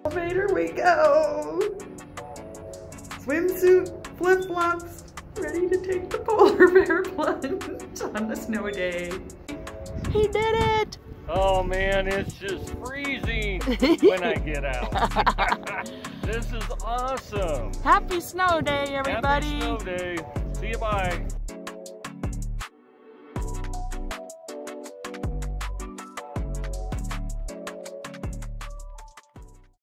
Elevator we go. Swimsuit, flip-flops, ready to take the polar bear plunge on the snow day. He did it! Oh man, it's just freezing when I get out. This is awesome. Happy snow day, everybody. Happy snow day. See you, bye.